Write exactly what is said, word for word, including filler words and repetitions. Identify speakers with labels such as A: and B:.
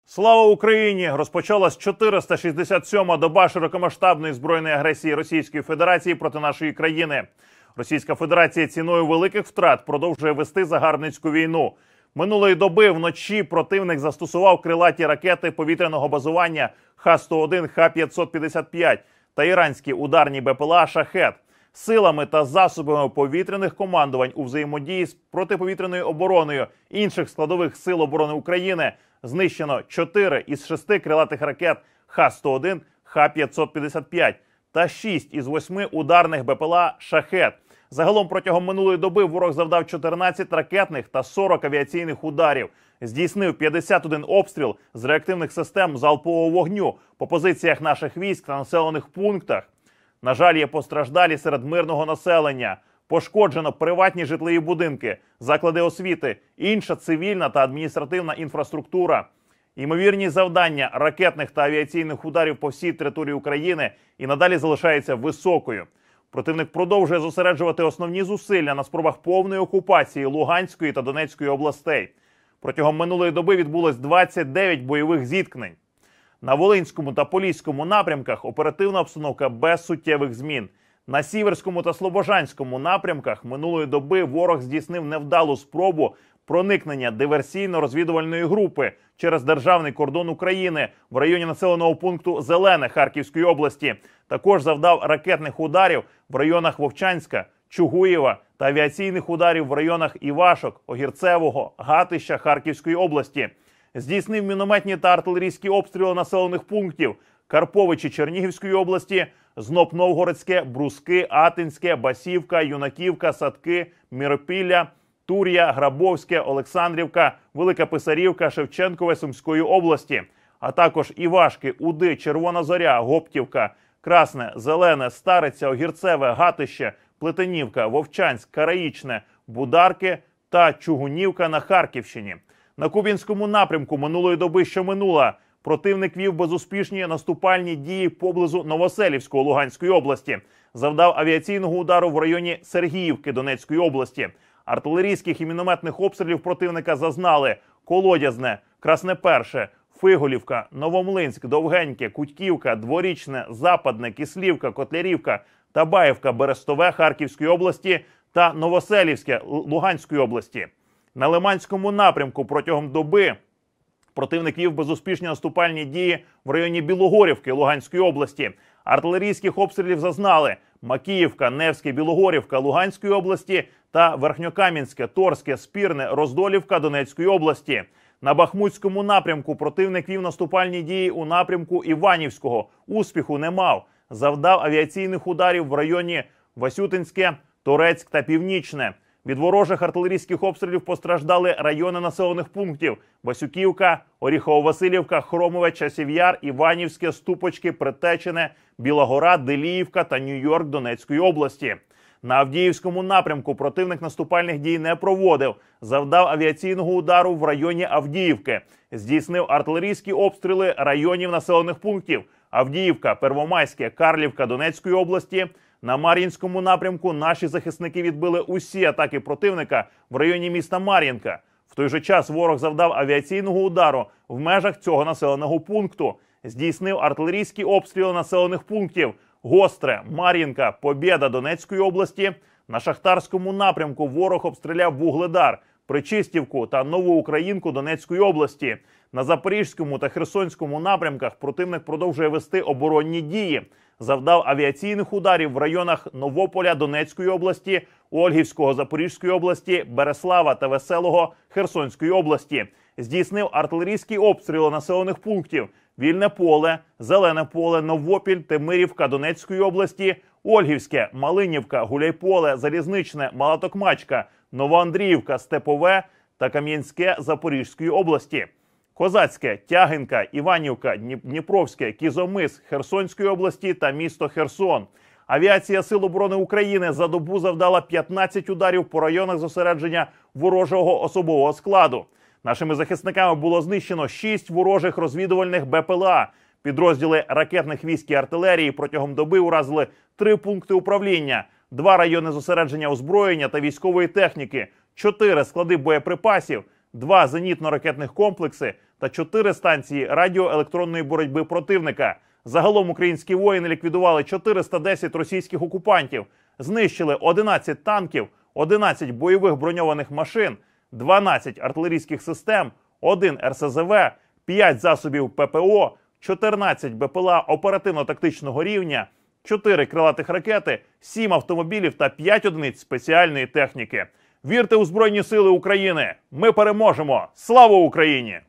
A: Слава Україні! Розпочалась чотириста шістдесят сьома доба широкомасштабної збройної агресії Російської Федерації проти нашої країни. Російська Федерація ціною великих втрат продовжує вести загарбницьку війну. Минулої доби вночі противник застосував крилаті ракети повітряного базування Х сто один, Х п'ятсот п'ятдесят п'ять та іранські ударні БПЛА «Шахед». Силами та засобами повітряних командувань у взаємодії з протиповітряною обороною інших складових сил оборони України знищено чотири із шести крилатих ракет Х сто один, Х п'ятсот п'ятдесят п'ять та шість із восьми ударних БПЛА «Шахед». Загалом протягом минулої доби ворог завдав чотирнадцять ракетних та сорок авіаційних ударів. Здійснив п'ятдесят один обстріл з реактивних систем залпового вогню по позиціях наших військ та населених пунктах. На жаль, є постраждалі серед мирного населення. Пошкоджено приватні житлові будинки, заклади освіти, інша цивільна та адміністративна інфраструктура. Ймовірність завдання ракетних та авіаційних ударів по всій території України і надалі залишається високою. Противник продовжує зосереджувати основні зусилля на спробах повної окупації Луганської та Донецької областей. Протягом минулої доби відбулось двадцять дев'ять бойових зіткнень. На Волинському та Поліському напрямках оперативна обстановка без суттєвих змін. На Сіверському та Слобожанському напрямках минулої доби ворог здійснив невдалу спробу проникнення диверсійно-розвідувальної групи через державний кордон України в районі населеного пункту Зелене Харківської області. Також завдав ракетних ударів в районах Вовчанська, Чугуєва та авіаційних ударів в районах Івашок, Огірцевого, Гатища Харківської області. Здійснив мінометні та артилерійські обстріли населених пунктів Карповичі Чернігівської області, Знop-Новгородське, Бруски, Атинське, Басівка, Юнаківка, Садки, Міропілля, Тур'я, Грабовське, Олександрівка, Велика Писарівка, Шевченкове Сумської області, а також Івашки, Уди, Червона Зоря, Гоптівка, Красне, Зелене, Стариця, Огірцеве, Гатище, Плетенівка, Вовчанськ, Караїчне, Бударки та Чугунівка на Харківщині. На Куп'янському напрямку минулої доби, що минула, противник вів безуспішні наступальні дії поблизу Новоселівського Луганської області. Завдав авіаційного удару в районі Сергіївки Донецької області. Артилерійських і мінометних обстрілів противника зазнали Колодязне, Красне Перше, Фиголівка, Новомлинськ, Довгеньке, Кутьківка, Дворічне, Западне, Кислівка, Котлярівка, Табаївка, Берестове Харківської області та Новоселівське Луганської області. На Лиманському напрямку протягом доби противник вів безуспішні наступальні дії в районі Білогорівки Луганської області. Артилерійських обстрілів зазнали Макіївка, Невське, Білогорівка Луганської області та Верхньокам'янське, Торське, Спірне, Роздолівка Донецької області. На Бахмутському напрямку противник вів наступальні дії у напрямку Іванівського. Успіху не мав. Завдав авіаційних ударів в районі Васютинське, Торецьк та Північне. Від ворожих артилерійських обстрілів постраждали райони населених пунктів Васюківка, Оріхово-Василівка, Хромове, Часів Яр, Іванівське, Ступочки, Притечене, Біла Гора, Деліївка та Нью-Йорк Донецької області. На Авдіївському напрямку противник наступальних дій не проводив. Завдав авіаційного удару в районі Авдіївки. Здійснив артилерійські обстріли районів населених пунктів Авдіївка, Первомайське, Карлівка Донецької області. На Мар'їнському напрямку наші захисники відбили усі атаки противника в районі міста Мар'їнка. В той же час ворог завдав авіаційного удару в межах цього населеного пункту. Здійснив артилерійські обстріли населених пунктів Гостре, Мар'їнка, Побєда Донецької області. На Шахтарському напрямку ворог обстріляв Вугледар, Причистівку та Новоукраїнку Донецької області. На Запорізькому та Херсонському напрямках противник продовжує вести оборонні дії. Завдав авіаційних ударів в районах Новополя Донецької області, Ольгівського Запорізької області, Береслава та Веселого Херсонської області. Здійснив артилерійські обстріли населених пунктів Вільне Поле, Зелене Поле, Новопіль, Темирівка Донецької області, Ольгівське, Малинівка, Гуляйполе, Залізничне, Малатокмачка, Новоандріївка, Степове та Кам'янське Запорізької області. Козацьке, Тягинка, Іванівка, Дніпровське, Кізомис Херсонської області та місто Херсон. Авіація Сил оборони України за добу завдала п'ятнадцять ударів по районах зосередження ворожого особового складу. Нашими захисниками було знищено шість ворожих розвідувальних БПЛА. Підрозділи ракетних військ і артилерії протягом доби уразили три пункти управління, два райони зосередження озброєння та військової техніки, чотири склади боєприпасів, два зенітно-ракетних комплекси та чотири станції радіоелектронної боротьби противника. Загалом українські воїни ліквідували чотириста десять російських окупантів, знищили одинадцять танків, одинадцять бойових броньованих машин, дванадцять артилерійських систем, один ер ес зе ве, п'ять засобів пе пе о, чотирнадцять бе пе ел а оперативно-тактичного рівня, чотири крилатих ракети, сім автомобілів та п'ять одиниць спеціальної техніки. Вірте у Збройні Сили України! Ми переможемо! Слава Україні!